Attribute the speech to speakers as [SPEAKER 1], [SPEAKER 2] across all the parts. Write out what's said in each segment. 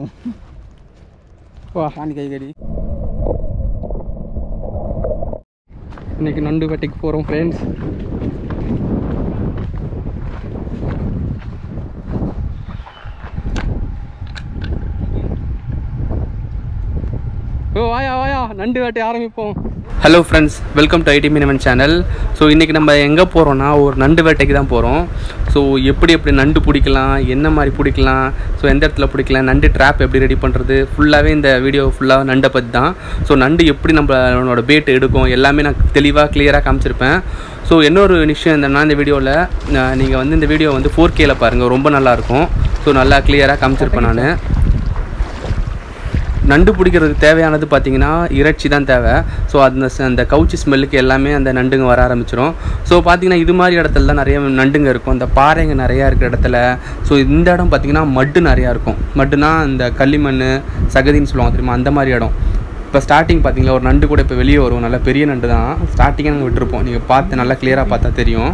[SPEAKER 1] வா காணி கை கடி. இன்னைக்கு நண்டு வேட்டைக்கு போகிறோம் ஃப்ரெண்ட்ஸ். ஓ வாயா வாயா நண்டு வேட்டை ஆரம்பிப்போம். Hello friends, welcome to IT Meenavan channel. So இன்றைக்கி நம்ம எங்கே போகிறோன்னா ஒரு நண்டு வேட்டைக்கு தான் போகிறோம். ஸோ எப்படி நண்டு பிடிக்கலாம், என்ன மாதிரி பிடிக்கலாம், ஸோ எந்த இடத்துல பிடிக்கலாம், நண்டு ட்ராப் எப்படி ரெடி பண்ணுறது, ஃபுல்லாகவே இந்த வீடியோ ஃபுல்லாக நண்டை பற்றி தான். ஸோ நண்டு எப்படி நம்மளோட பேட் எடுக்கும் எல்லாமே நான் தெளிவாக கிளியராக காமிச்சிருப்பேன். ஸோ இன்னொரு விஷயம் என்னன்னா, இந்த வீடியோவில் நீங்கள் வந்து இந்த வீடியோ வந்து 4Kல பாருங்கள், ரொம்ப நல்லாயிருக்கும். ஸோ நல்லா கிளியராக காமிச்சிருப்பேன் நான். நண்டு பிடிக்கிறதுக்கு தேவையானது பார்த்திங்கன்னா இறைச்சி தான் தேவை. ஸோ அந்த கவுச்சி ஸ்மெல்லுக்கு எல்லாமே அந்த நண்டுங்க வர ஆரம்பிச்சிடும். ஸோ பார்த்திங்கன்னா இது மாதிரி இடத்துல தான் நிறைய நண்டுங்க இருக்கும், அந்த பாறைங்க நிறையா இருக்கிற இடத்துல. ஸோ இந்த இடம் பார்த்திங்கன்னா மட்டு நிறையா இருக்கும். மட்டுனா இந்த களிமண் சகதின்னு சொல்லுவாங்க தெரியுமா, அந்த மாதிரி இடம். இப்போ ஸ்டார்டிங் பார்த்திங்களா ஒரு நண்டு கூட இப்போ வெளியே வரும், நல்லா பெரிய நண்டு தான். ஸ்டார்டிங்காக நாங்கள் விட்டுருப்போம், நீங்கள் பார்த்து நல்லா கிளியராக பார்த்தா தெரியும்.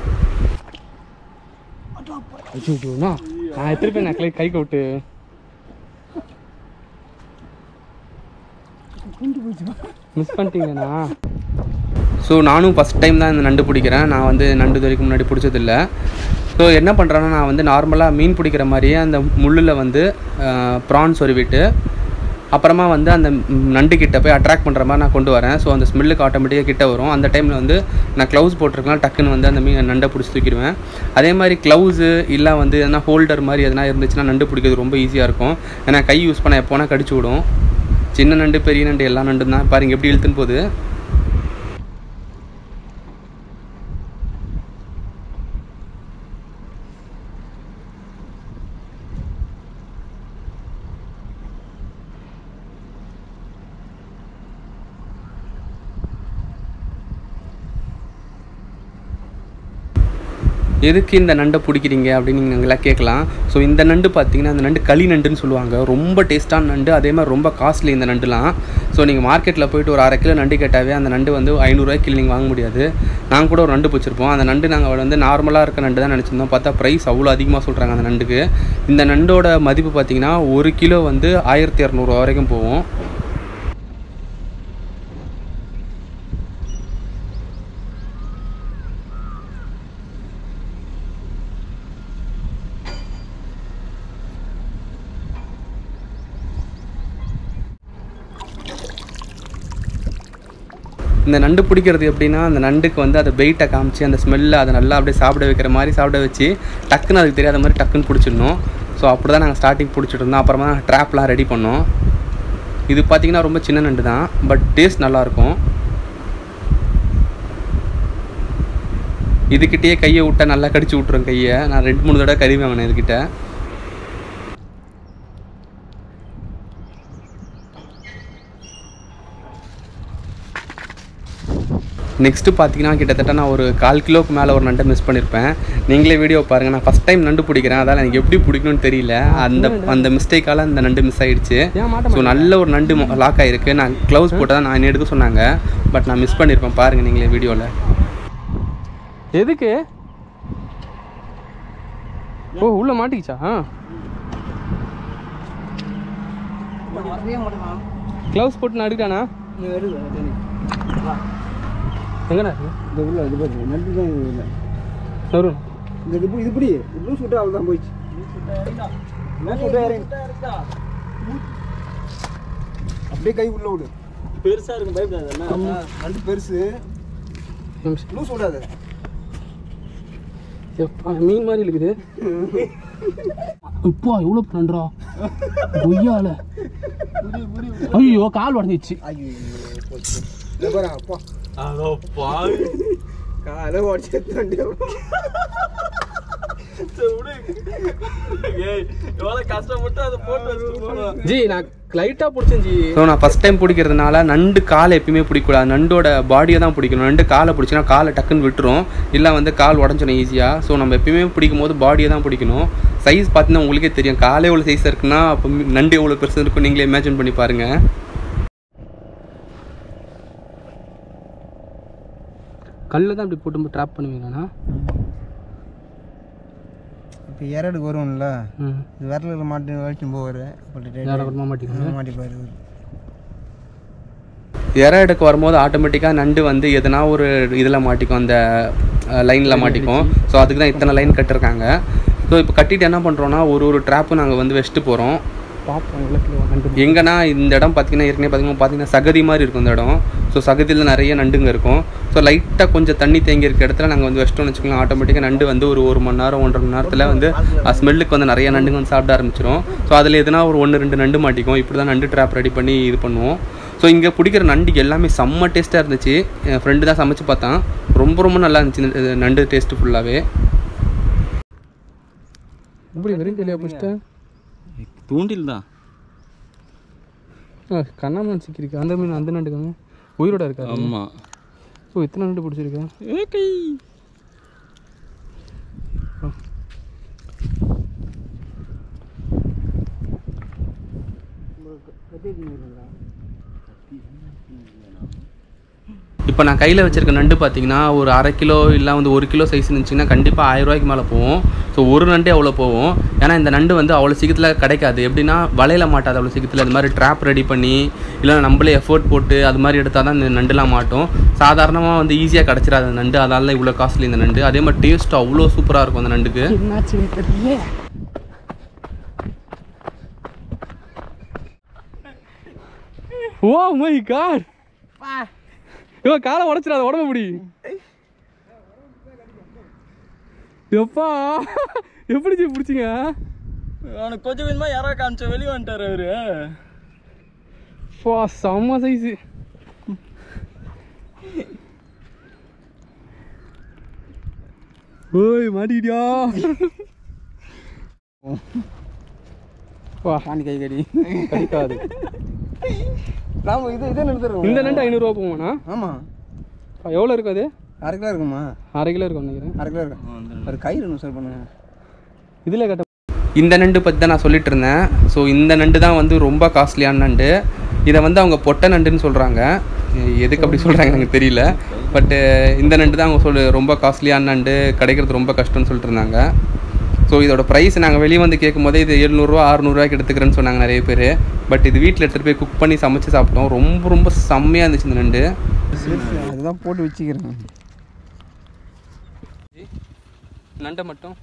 [SPEAKER 1] நான் திருப்பி நான் கை விட்டு மிஸ் பண்ணிட்டீங்கண்ணா. ஸோ நானும் ஃபஸ்ட் டைம் தான் இந்த நண்டு பிடிக்கிறேன். நான் வந்து நண்டு இது வரைக்கும் முன்னாடி பிடிச்சதில்லை. ஸோ என்ன பண்ணுறேன்னா, நான் வந்து நார்மலாக மீன் பிடிக்கிற மாதிரியே அந்த முள்ளில் வந்து ப்ரான்ஸ் சொருவிட்டு அப்புறமா வந்து அந்த நண்டு கிட்ட போய் அட்ராக்ட் பண்ணுற மாதிரி நான் கொண்டு வரேன். ஸோ அந்த ஸ்மெல்லுக்கு ஆட்டோமேட்டிக்காக கிட்ட வரும். அந்த டைமில் வந்து நான் க்ளவுஸ் போட்டிருக்கலாம், டக்குன்னு வந்து அந்த நண்டை பிடிச்சி தூக்கிடுவேன். அதே மாதிரி க்ளவுஸு இல்லை வந்து எதனா ஹோல்டர் மாதிரி எதனா இருந்துச்சுன்னா நண்டு பிடிக்கிறது ரொம்ப ஈஸியாக இருக்கும். ஏன்னா கை யூஸ் பண்ண எப்போனா கடிச்சு விடும். சின்ன நண்டு பெரிய நண்டு எல்லா நண்டு தான். பாருங்கள் எப்படி இழுத்துன்னு போகுது. எதுக்கு இந்த நண்டை பிடிக்கிறீங்க அப்படின்னு நீங்கள் எல்லாம் கேட்கலாம். ஸோ இந்த நண்டு பார்த்தீங்கன்னா அந்த நண்டு களி நண்டுன்னு சொல்லுவாங்க. ரொம்ப டேஸ்ட்டான நண்டு, அதே மாதிரி ரொம்ப காஸ்ட்லி இந்த நண்டுலாம். ஸோ நீங்கள் மார்க்கெட்டில் போய்ட்டு ஒரு 1/2 கிலோ நண்டு கேட்டாவே அந்த நண்டு வந்து 500 ரூபாய்க்கு நீங்கள் வாங்க முடியாது. நாங்கள் கூட ஒரு நண்டு பிடிச்சிருப்போம். அந்த நண்டு நாங்கள் வந்து நார்மலாக இருக்க நண்டு தான் நினச்சிருந்தோம். பார்த்தா ப்ரைஸ் அவ்வளோ அதிகமாக சொல்கிறாங்க அந்த நண்டுக்கு. இந்த நண்டோட மதிப்பு பார்த்திங்கன்னா 1 கிலோ வந்து 1200 வரைக்கும் போகும். இந்த நண்டு பிடிக்கிறது எப்படின்னா, அந்த நண்டுக்கு வந்து அதை வெயிட்டை காமிச்சு அந்த ஸ்மெல்லை அதை நல்லா அப்படியே சாப்பிட வைக்கிற மாதிரி சாப்பிட வச்சு டக்குன்னு அதுக்கு தெரியாத மாதிரி டக்குன்னு பிடிச்சிடணும். ஸோ அப்படி தான் நாங்கள் ஸ்டார்டிங் பிடிச்சிட்டு இருந்தோம். அப்புறமா ட்ராப்லாம் ரெடி பண்ணோம். இது பார்த்திங்கன்னா ரொம்ப சின்ன நண்டு தான், பட் டேஸ்ட் நல்லாயிருக்கும். இதுக்கிட்டேயே கையை விட்டால் நல்லா கடிச்சு விட்ருவேன் கையை. நான் 2-3 தடவை கறி வாங்கினேன் இதுக்கிட்ட. நெக்ஸ்ட்டு பார்த்தீங்கன்னா கிட்டத்தட்ட நான் ஒரு 1/4 கிலோவுக்கு மேலே ஒரு நண்டை மிஸ் பண்ணியிருப்பேன். நீங்களே வீடியோ பாருங்கள். நான் ஃபஸ்ட் டைம் நண்டு பிடிக்கிறேன், அதால் எனக்கு எப்படி பிடிக்கணும்னு தெரியல. அந்த மிஸ்டேக்கால் அந்த நண்டு மிஸ் ஆகிடுச்சு. ஸோ நல்ல ஒரு நண்டு லாக் ஆகிருக்கு. நான் க்ளவுஸ் போட்டால் தான் நான் எடுக்க சொன்னாங்க, பட் நான் மிஸ் பண்ணியிருப்பேன். பாருங்கள் நீங்களே வீடியோவில். எதுக்கு ஓ உள்ளே மாட்டிக்கிச்சா? க்ளவுஸ் போட்டு நான் எடுக்கானா? எங்கண்ணா இந்த உள்ள இது பாருங்க, நண்டு தான் இல்லை வரும். இந்த இது இப்படி இவ்வளோ சுட்டு அவள் தான் போயிடுச்சு. அப்படியே கை உள்ள விடு. பெருசாக இருக்கும், பயப்படாது. நண்டு பெருசு, லூஸ் விடாது. மீன் மாதிரி இருக்குது. இப்போ எவ்வளோ நன்றா கொய்யால. ஐயோ கால் உடஞ்சிச்சு. அப்பா காலை உடச்சு ஜி நான் லைட்டாக பிடிச்சேன் ஜி. ஸோ நான் ஃபஸ்ட் டைம் பிடிக்கிறதுனால நண்டு காலை எப்பயுமே பிடிக்கூடாது, நண்டோட பாடியை தான் பிடிக்கணும். நண்டு காலை பிடிச்சினா காலை டக்குன்னு விட்டுரும், இல்லை வந்து கால் உடஞ்சிடும் ஈஸியாக. ஸோ நம்ம எப்பயுமே பிடிக்கும் போது பாடியை தான் பிடிக்கணும். சைஸ் பார்த்தீங்கன்னா உங்களுக்கே தெரியும், காலை எவ்வளோ சைஸ் இருக்குன்னா அப்போ நண்டு எவ்வளோ பெருசு இருக்கும் நீங்களே இமேஜின் பண்ணி பாருங்கள். கல்லில் தான் அப்படி போட்டு ட்ராப் பண்ணுவீங்கண்ணா.
[SPEAKER 2] இப்போ ஏறாடுக்கு வருவோம்ல விரலில் மாட்டி வலிச்சுன்னு போவார் மாட்டிப்பார்.
[SPEAKER 1] இறை எடுக்க வரும்போது ஆட்டோமேட்டிக்காக நண்டு வந்து எதனா ஒரு இதில் மாட்டிக்கும், அந்த லைனில் மாட்டிக்கும். ஸோ அதுக்கு தான் இத்தனை லைன் கட்டிருக்காங்க. ஸோ இப்போ கட்டிட்டு என்ன பண்ணுறோன்னா ஒரு ட்ராப்பு நாங்கள் வந்து வச்சுட்டு போகிறோம். எங்கன்னா இந்த இடம் பார்த்தீங்கன்னா ஏற்கனவே பார்த்தீங்கன்னா சகதி மாதிரி இருக்கும் இந்த இடம். ஸோ சகதியில் நிறைய நண்டுங்க இருக்கும். ஸோ லைட்டாக கொஞ்சம் தண்ணி தேங்கி இருக்க இடத்துல நாங்கள் வந்து வச்சிட்டோம்னு வச்சுக்கலாம். ஆட்டோமேட்டிக்காக நண்டு வந்து ஒரு மணி நேரம் 1.5 மணி நேரத்தில் வந்து ஸ்மெல்லுக்கு வந்து நிறைய நண்டுங்க வந்து சாப்பிட ஆரம்பிச்சிடும். ஸோ அதில் எதுனா ஒரு 1-2 நண்டு மாட்டிக்கும். இப்படி தான் நண்டு ட்ராப் ரெடி பண்ணி இது பண்ணுவோம். ஸோ இங்கே பிடிக்கிற நண்டு எல்லாமே செம்ம டேஸ்ட்டாக இருந்துச்சு. என் ஃப்ரெண்டு தான் சமைச்சு பார்த்தான். ரொம்ப நல்லா இருந்துச்சு நண்டு டேஸ்ட்டு ஃபுல்லாகவே. இப்படி வெறும் தெளிவாக பிடிச்சிட்டேன்.
[SPEAKER 3] தூண்டில் தான்
[SPEAKER 1] கண்ணாமன் சிக்கிருக்கு. அந்த மீன் அந்த நண்டுக்காங்க உயிரோட இருக்கா?
[SPEAKER 3] ஆமாம்.
[SPEAKER 1] ஸோ இத்தனை நண்டு பிடிச்சிருக்கேன். இப்போ நான் கையில் வச்சுருக்க நண்டு பார்த்தீங்கன்னா ஒரு 1/2 கிலோ இல்லை வந்து 1 கிலோ சைஸ் இருந்துச்சுன்னா கண்டிப்பாக 1000 ரூபாய்க்கு மேலே போகும். ஸோ ஒரு நண்டே அவ்வளோ போகும். ஏன்னா இந்த நண்டு வந்து அவ்வளோ சீக்கிரத்தில் கிடைக்காது. எப்படின்னா வலையில் மாட்டாது அவ்வளோ சீக்கிரத்தில். இது மாதிரி ட்ராப் ரெடி பண்ணி இல்லைனா நம்மளே எஃபோர்ட் போட்டு அது மாதிரி எடுத்தால் தான் இந்த நண்டுலாம் மாட்டோம். சாதாரணமாக வந்து ஈஸியாக கிடச்சிடாது அந்த நண்டு. அதனால இவ்வளோ காஸ்ட்லி இந்த நண்டு. அதே மாதிரி டேஸ்ட்டு அவ்வளோ சூப்பராக இருக்கும் அந்த நண்டுக்கு. ஓ மை காட், இவன் காலை உடச்சிடாத, உடம்பு முடி. எப்பா எப்படி பிடிச்சிங்க?
[SPEAKER 3] அவனுக்கு கொஞ்சம் கொஞ்சமா யாரா காமிச்ச வெளியே வந்துட்டாரு அவரு.
[SPEAKER 1] செம்ம சைஸு. ஓய் மாட்டிக்கிட்டியா? வா காணி கை கடி கடிக்காது.
[SPEAKER 2] நாம் இதை நிறுத்துறோம்.
[SPEAKER 1] இந்த நண்டு 500 ரூபா போகுமாண்ணா?
[SPEAKER 2] ஆமாம்.
[SPEAKER 1] எவ்வளோ இருக்கும் அது?
[SPEAKER 2] 1/2 கிலோ இருக்குமா?
[SPEAKER 1] 1/2 கிலோ இருக்கும் நினைக்கிறேன்.
[SPEAKER 2] 1/2 கிலோ இருக்கும். ஒரு கயிறு சார் பண்ணுங்க.
[SPEAKER 1] இதில் கட்ட இந்த நண்டு பற்றி தான் நான் சொல்லிட்டு இருந்தேன். ஸோ இந்த நண்டு தான் வந்து ரொம்ப காஸ்ட்லியான நண்டு. இதை வந்து அவங்க பொட்டை நண்டுன்னு சொல்கிறாங்க. எதுக்கு அப்படி சொல்கிறாங்க எனக்கு தெரியல. பட்டு இந்த நண்டு தான் அவங்க ரொம்ப காஸ்ட்லியான நண்டு, கிடைக்கிறது ரொம்ப கஷ்டம்னு சொல்லிட்டு இருந்தாங்க. ஸோ இதோட ப்ரைஸ் நாங்கள் வெளியே வந்து கேட்கும் போதே இது 700 ரூபா 600 ரூபாய்க்கு எடுத்துக்கிறேன்னு சொன்னாங்க நிறைய பேர். பட் இது வீட்டில் எடுத்துகிட்டு போய் குக் பண்ணி சமைச்சு சாப்பிட்டோம். ரொம்ப செம்மையாக இருந்துச்சு இந்த நண்டு.
[SPEAKER 2] அதுதான் போட்டு வச்சுக்கிறேன்.
[SPEAKER 1] நண்டை மட்டும்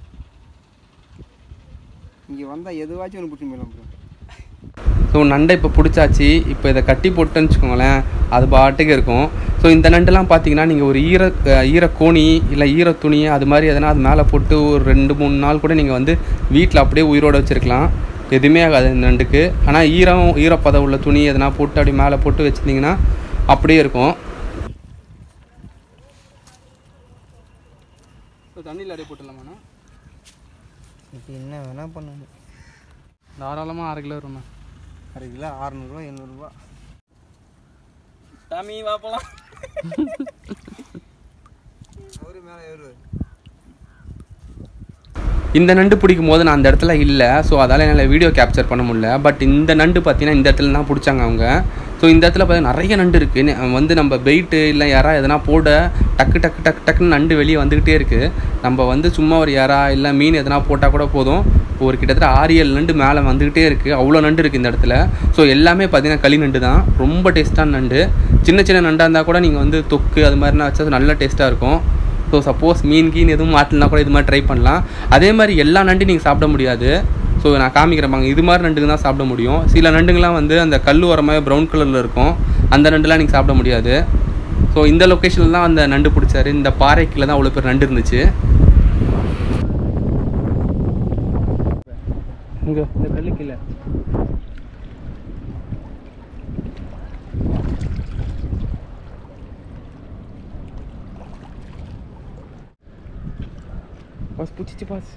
[SPEAKER 2] இங்கே வந்தால் எதுவாச்சும் ஒன்று பிடிச்சி போயிடலாம் ப்ரோ.
[SPEAKER 1] ஸோ நண்டை இப்போ பிடிச்சாச்சு. இப்போ இதை கட்டி போட்டுன்னு வச்சுக்கோங்களேன், அது பாட்டுக்கு இருக்கும். ஸோ இந்த நண்டுலாம் பார்த்தீங்கன்னா நீங்கள் ஒரு ஈரக்கோணி இல்லை ஈரத்துணி அது மாதிரி எதனா அது மேலே போட்டு ஒரு 2-3 நாள் கூட நீங்கள் வந்து வீட்டில் அப்படியே உயிரோடு வச்சுருக்கலாம். எதுவுமே ஆகாது இந்த நண்டுக்கு. ஆனால் ஈரப்பதம் உள்ள துணி எதனா போட்டு அப்படி மேலே போட்டு வச்சுருந்தீங்கன்னா அப்படியே இருக்கும். ஸோ தண்ணியில் அப்படியே போட்டுடலாமாண்ணா?
[SPEAKER 2] இப்போ என்ன வேணால் பண்ணணும்.
[SPEAKER 1] தாராளமாக 1/2 கிலோ வரும்ண்ணா.
[SPEAKER 2] 1/2 கிலோ 600 ரூபா 700 ரூபா.
[SPEAKER 3] சாமி வாப்பலாம்.
[SPEAKER 2] அவரு மேலே ஏறுவார்.
[SPEAKER 1] இந்த நண்டு பிடிக்கும் போது நான் அந்த இடத்துல இல்லை. ஸோ அதால் என்னால் வீடியோ கேப்சர் பண்ண முடியல. பட் இந்த நண்டு பார்த்தீங்கன்னா இந்த இடத்துல தான் பிடிச்சாங்க அவங்க. ஸோ இந்த இடத்துல பார்த்தீங்கன்னா நிறைய நண்டு இருக்குது. வந்து நம்ம பெயிட்டு இல்லை யாரா எதனா போட டக்குன்னு நண்டு வெளியே வந்துக்கிட்டே இருக்குது. நம்ம வந்து சும்மா ஒரு யாரா இல்லை மீன் எதனா போட்டால் கூட போதும். ஒரு கிட்டத்தட்ட 6-7 நண்டு மேலே வந்துக்கிட்டே இருக்குது. அவ்வளோ நண்டு இருக்குது இந்த இடத்துல. ஸோ எல்லாமே பார்த்தீங்கன்னா களி நண்டு தான். ரொம்ப டேஸ்ட்டான நண்டு. சின்ன நண்டாக இருந்தால் கூட நீங்கள் வந்து தொக்கு அது மாதிரினா வச்சா நல்ல டேஸ்ட்டாக இருக்கும். ஸோ சப்போஸ் மீன் எதுவும் மாட்டலனா கூட இது மாதிரி ட்ரை பண்ணலாம். அதே மாதிரி எல்லா நண்டையும் நீங்கள் சாப்பிட முடியாது. ஸோ நான் காமிக்கிறேன், இது மாதிரி நண்டுங்க தான் சாப்பிட முடியும். சில நண்டுங்கள்லாம் வந்து அந்த கல் உரமாக ப்ரௌன் கலரில் இருக்கும். அந்த நண்டுலாம் நீங்கள் சாப்பிட முடியாது. ஸோ இந்த லொக்கேஷனில் தான் அந்த நண்டு பிடிச்சாரு. இந்த பாறைக்குள்ள தான் அவ்வளோ பேர் நண்டு இருந்துச்சு. இங்கே இந்த கல்லுக்கில்லை பாஸ் பிடிச்சிச்சு பாஸ்.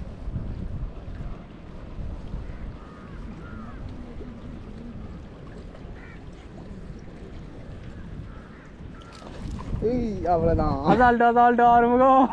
[SPEAKER 2] அவ்வளோதான்.
[SPEAKER 1] அதால்டா ஆரம்பம்.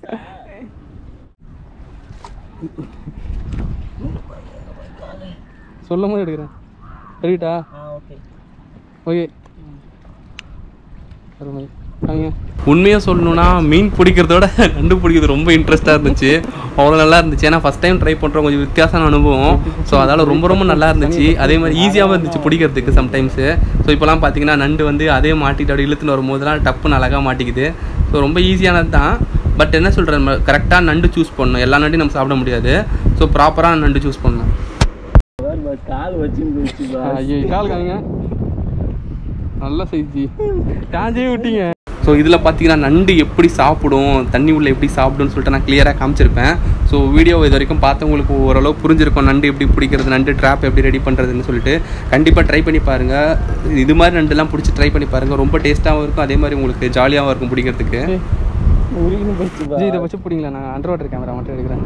[SPEAKER 1] சொல்லும் போது எடுக்கிறேன். சரிட்டா?
[SPEAKER 2] Okay
[SPEAKER 1] okay. அருமை. உண்மையாக சொல்லணுன்னா மீன் பிடிக்கிறதோட நண்டு பிடிக்கிறது ரொம்ப இன்ட்ரெஸ்ட்டாக இருந்துச்சு. அவ்வளோ நல்லா இருந்துச்சு. ஏன்னா ஃபஸ்ட் டைம் ட்ரை பண்ணுறோம், கொஞ்சம் வித்தியாசமான அனுபவம். ஸோ அதால் ரொம்ப ரொம்ப நல்லா இருந்துச்சு. அதே மாதிரி ஈஸியாகவும் இருந்துச்சு பிடிக்கிறதுக்கு சம்டைம்ஸு. ஸோ இப்போலாம் பார்த்தீங்கன்னா நண்டு வந்து அதே மாட்டிட்டு அப்படி இழுத்துன்னு வரும்போதெல்லாம் டப்புன்னு அழகாக மாட்டிக்குது. ஸோ ரொம்ப ஈஸியானது தான். பட் என்ன சொல்கிறேன், கரெக்டாக நண்டு சூஸ் பண்ணணும். எல்லா நண்டையும் நம்ம சாப்பிட முடியாது. ஸோ ப்ராப்பரான நண்டு சூஸ் பண்ணணும்.
[SPEAKER 3] கால் வச்சு
[SPEAKER 1] ஐயோ கால் காங்க நல்ல சைஜி காஞ்சே விட்டீங்க. ஸோ இதில் பார்த்தீங்கன்னா நண்டு எப்படி சாப்பிடும், தண்ணி உள்ள எப்படி சாப்பிடும்னு சொல்லிட்டு நான் கிளியராக காமிச்சிருப்பேன். ஸோ வீடியோ இது வரைக்கும் பார்த்தவங்களுக்கு ஓரளவு புரிஞ்சிருக்கும் நண்டு எப்படி பிடிக்கிறது, நண்டு ட்ராப் எப்படி ரெடி பண்ணுறதுன்னு சொல்லிட்டு. கண்டிப்பாக ட்ரை பண்ணி பாருங்கள். இது மாதிரி நண்டுலாம் பிடிச்சி ட்ரை பண்ணி பாருங்கள். ரொம்ப டேஸ்ட்டாகவும் இருக்கும், அதே மாதிரி உங்களுக்கு ஜாலியாகவும் இருக்கும் பிடிக்கிறதுக்கு. இதை வச்சு பிடிங்களா? நான் அண்டர் வாட்டர் கேமரா மட்டும் எடுக்கிறேன்.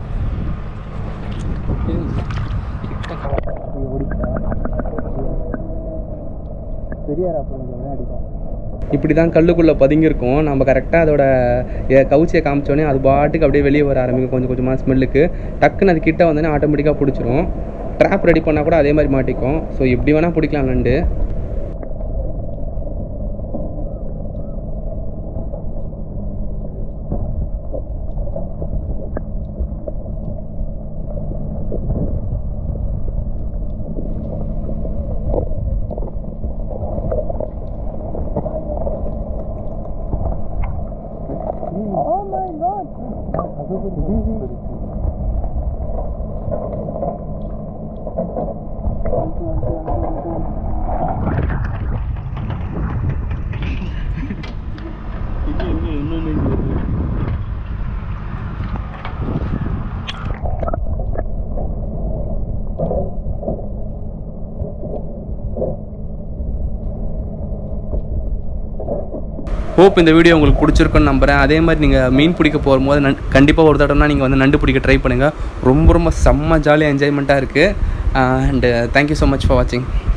[SPEAKER 1] இப்படி தான் கல்லுக்குள்ளே பதுங்கியிருக்கும். நம்ம கரெக்டாக அதோட கவுச்சியை காமிச்சோன்னே அது பாட்டுக்கு அப்படியே வெளியே வர ஆரம்பிக்கும் கொஞ்சம் கொஞ்சமாக ஸ்மெல்லுக்கு. டக்குன்னு அது கிட்ட வந்தோடனே ஆட்டோமேட்டிக்காக பிடிச்சிரும். ட்ராப் ரெடி பண்ணால் கூட அதே மாதிரி மாட்டிக்கும். ஸோ எப்படி வேணால் பிடிக்கலாம் நண்டு. ஹோப் இந்த வீடியோ உங்களுக்கு பிடிச்சிருக்குன்னு நம்புகிறேன். அதே மாதிரி நீங்கள் மீன் பிடிக்க போகும்போது கண்டிப்பாக ஒரு தடவைனா நீங்கள் வந்து நண்டு பிடிக்க ட்ரை பண்ணுங்கள். ரொம்ப ரொம்ப செம்ம ஜாலியாக என்ஜாய்மெண்ட்டாக இருக்குது. And thank you so much for வாட்சிங்.